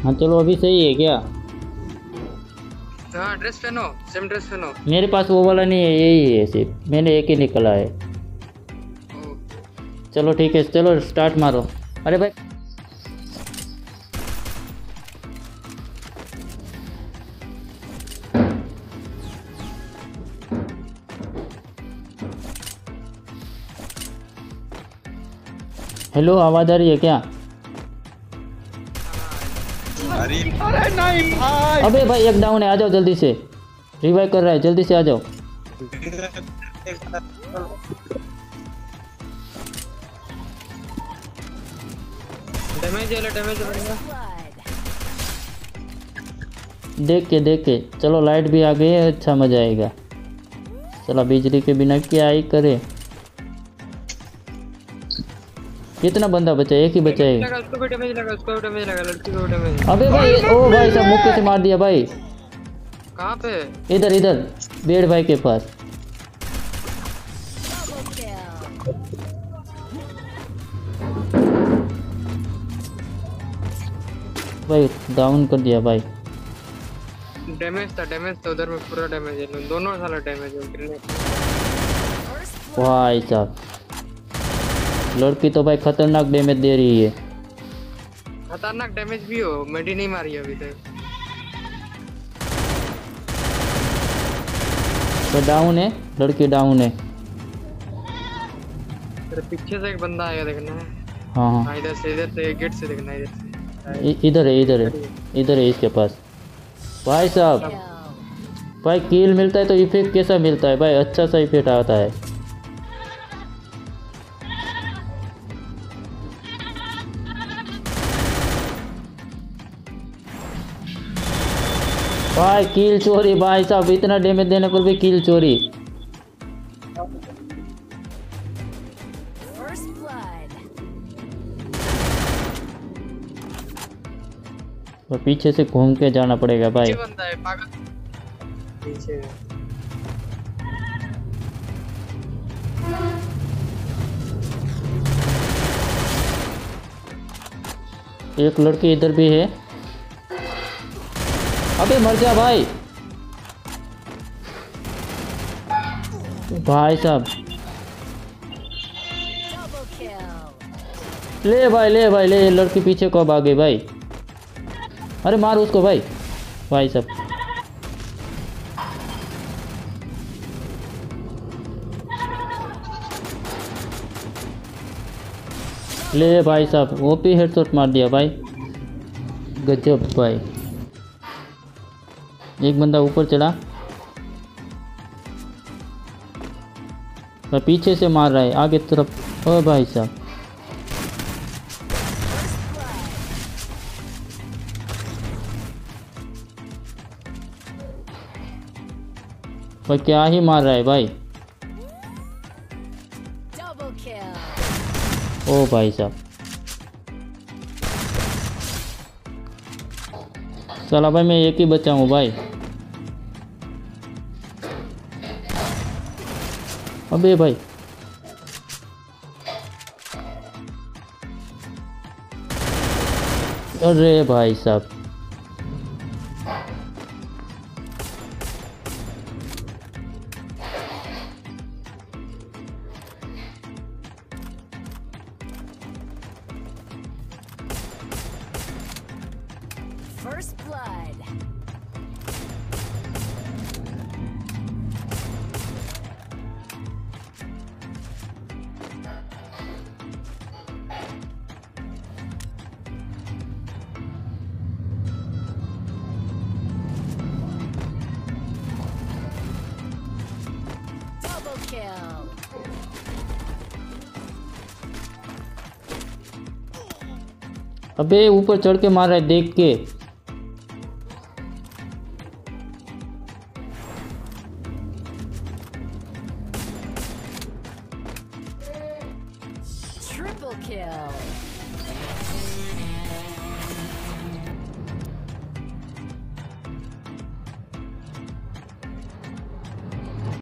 हाँ चलो अभी सही है क्या? हाँ ड्रेस पहनो, सेम ड्रेस पहनो। मेरे पास वो वाला नहीं है, यही है सिर्फ, मैंने एक ही निकला है। चलो ठीक है, चलो स्टार्ट मारो। अरे भाई हेलो, आवाज़ आ रही है क्या? अरे नहीं भाई। अबे भाई एक डाउन है, आ जाओ जल्दी से, रिवाइव कर रहा है, जल्दी से आ जाओ। डैमेज लगेगा। देख के चलो, लाइट भी आ गई है, अच्छा मजा आएगा। चलो बिजली के बिना क्या ही करे। कितना बंदा बचा? एक ही बचा है। उसको भी डैमेज लगा, उसको भी डैमेज लगा, लड़की को भी डैमेज। अबे भाई, ओ भाई साहब मुक्के से मार दिया भाई। कहाँ पे? इधर इधर बेड भाई के पास। भाई डाउन कर दिया भाई। डैमेज था उधर में, पूरा डैमेज है, दोनों साला डैमेज है। भाई साहब लड़की तो भाई खतरनाक डैमेज दे रही है। खतरनाक डैमेज भी हो, मेडी नहीं मारी अभी तक। तो डाउन है, लड़की डाउन है। तेरे पीछे से एक बंदा आएगा, देखना है। हाँ हाँ हाँ, इधर से गेट से देखना है, इधर से। इधर है, इधर है इसके पास। भाई साहब भाई कील मिलता है तो इफेक्ट कैसा मिलता है भाई? अच्छा सा इफेक्ट आता है। भाई कील चोरी, भाई साहब इतना डैमेज देने पर भी कील चोरी। तो पीछे से घूम के जाना पड़ेगा भाई। पीछे बंदा है पागल, पीछे। एक लड़की इधर भी है। अबे मर जा भाई। भाई साहब ले भाई ले, लड़की पीछे कब आ गई भाई? अरे मार उसको भाई। भाई साहब ले भाई साहब, ओपी हेडशॉट मार दिया भाई। गजब भाई। एक बंदा ऊपर चढ़ा और पीछे से मार रहा है आगे तरफ। ओ भाई साहब भाई क्या ही मार रहा है भाई। ओ भाई साहब चला भाई, मैं एक ही बचा हूँ भाई। अबे भाई अरे भाई साहब First blood. Double kill. अबे ऊपर चढ़ के मार रहा है देख के। Triple kill.